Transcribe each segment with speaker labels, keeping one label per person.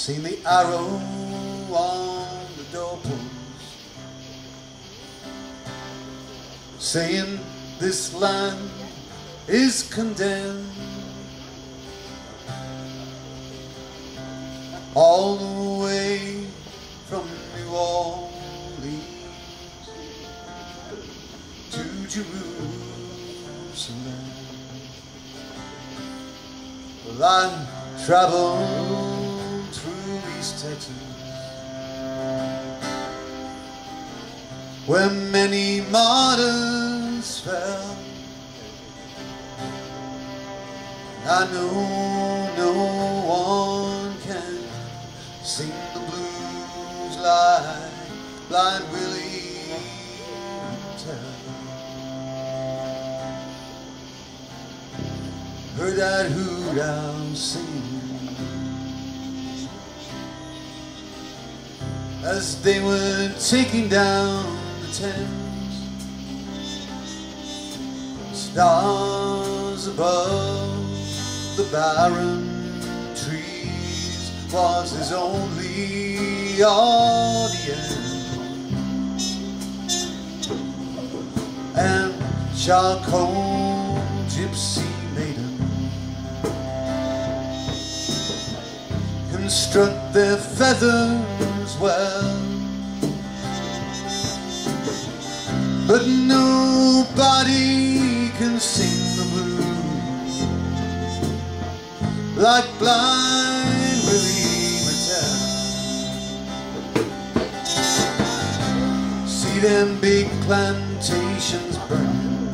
Speaker 1: seen the arrow on the doorpost, saying this land is condemned. All the way from New Orleans to Jerusalem. Well, I traveled through East Texas, where many martyrs fell. I know no one can sing the blues like blind Willie McTell. Heard that hoot owl singing as they were taking down the Thames. Stars above the barren trees was his only audience, and charcoal gypsy maiden construct their feathers well, but nobody can sing the blues like blind Willie McTell. See them big plantations burning,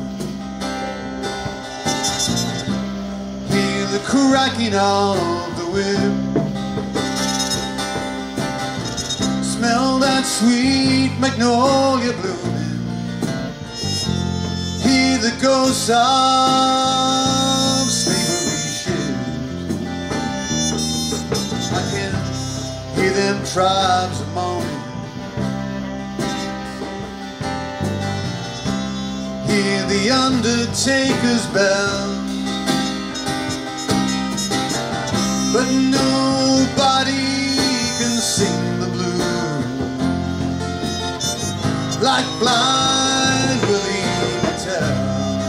Speaker 1: hear the cracking of the whip, smell that sweet magnolia blooming, hear the ghosts of slavery ships. I can hear them tribes a moaning, hear the undertaker's bell, but nobody can sing the blues like blind Willie McTell.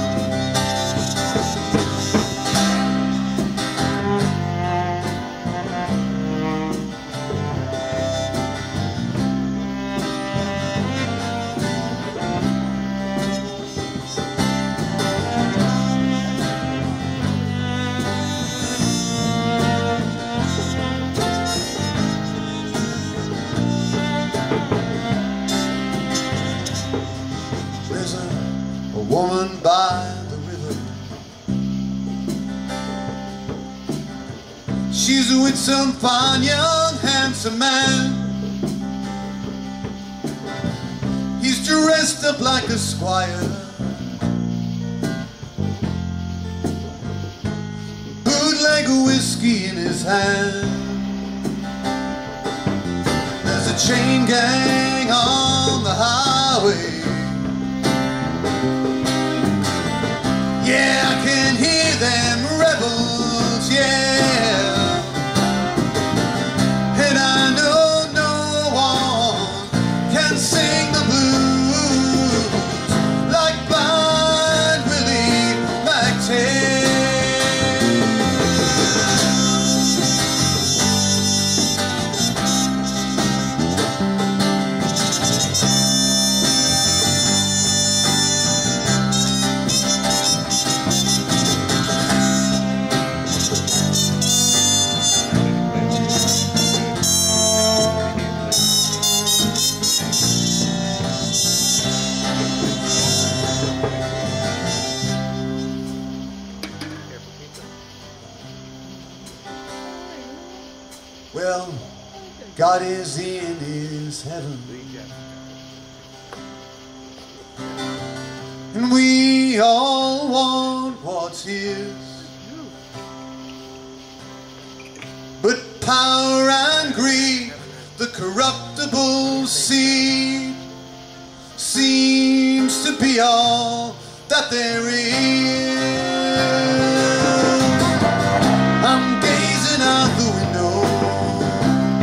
Speaker 1: Woman by the river, she's with some fine young handsome man. He's dressed up like a squire, bootleg whiskey in his hand. There's a chain gang on the highway, yeah, I can hear them rebels, yeah. And I know no one can sing the blues like blind Willie McTell. Well, God is in his heaven, and we all want what's his, but power and greed, the corruptible seed, seems to be all that there is. I'm gazing out the window,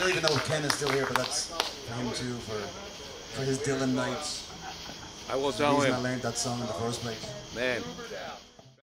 Speaker 1: don't even know if Ken is still here, but that's for him too, for his Dylan nights.
Speaker 2: I will
Speaker 1: The
Speaker 2: tell
Speaker 1: reason
Speaker 2: him.
Speaker 1: I learned that song in the first place.
Speaker 2: Man.